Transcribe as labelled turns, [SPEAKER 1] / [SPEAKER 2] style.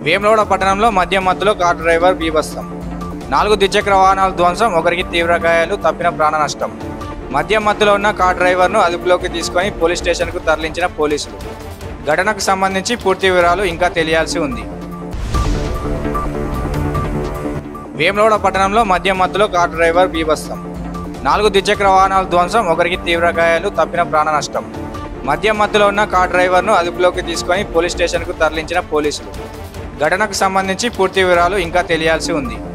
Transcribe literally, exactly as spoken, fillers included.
[SPEAKER 1] వేములవాడ పట్టణంలో మద్యం మత్తులో కార్ డ్రైవర్ బీభత్సం. నాలుగు ద్విచక్ర వాహనాల ధ్వంసం, ఒకరికి తీవ్ర గాయాలు, తప్పిన ప్రాణ నష్టం. మద్యం మత్తులో ఉన్న కార్ డ్రైవర్ను అదుపులోకి తీసుకొని పోలీస్ స్టేషన్కు తరలించిన పోలీసులు. ఘటనకు సంబంధించి పూర్తి వివరాలు ఇంకా తెలియాల్సి ఉంది. వేములవాడ పట్టణంలో మద్యం మత్తులో కార్ డ్రైవర్ బీభత్సం. నాలుగు ద్విచక్ర వాహనాల ధ్వంసం, ఒకరికి తీవ్ర గాయాలు, తప్పిన ప్రాణ నష్టం. మద్యం మత్తులో ఉన్న కార్ డ్రైవర్ను అదుపులోకి తీసుకొని పోలీస్ స్టేషన్కు తరలించిన పోలీసులు. ఘటనకు సంబంధించి పూర్తి వివరాలు ఇంకా తెలియాల్సి ఉంది.